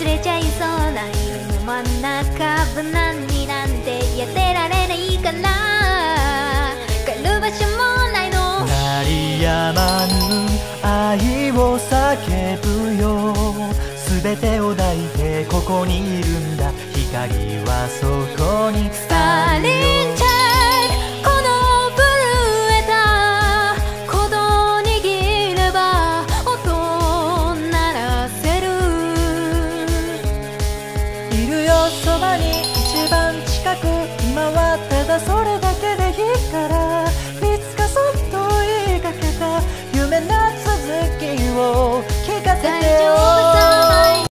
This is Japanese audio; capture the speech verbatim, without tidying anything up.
忘れちゃいそうな夜の真ん中無難になんてやってられないから帰る場所もないの。 鳴りやまぬ愛を叫ぶよ、全てを抱いてここにいるんだ、光はそこにスターリンチャイル、この震えた鼓動握れば音鳴らせる。 いるよそばに一番近く、今はただそれだけでいいから、いつかそっと言いかけた夢の続きを聞かせてよ。